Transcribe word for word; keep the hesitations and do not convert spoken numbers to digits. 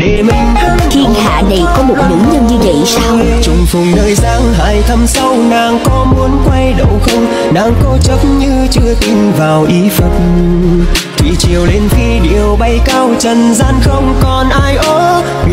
để mình hăng. Thiên hạ này có một nữ nhân như vậy sao? Trùng phùng nơi giang hải thăm sâu, nàng có muốn quay đầu không? Nàng cố chấp như chưa tin vào ý Phật. Thủy triều lên phi điệu bay cao, trần gian không còn ai ố.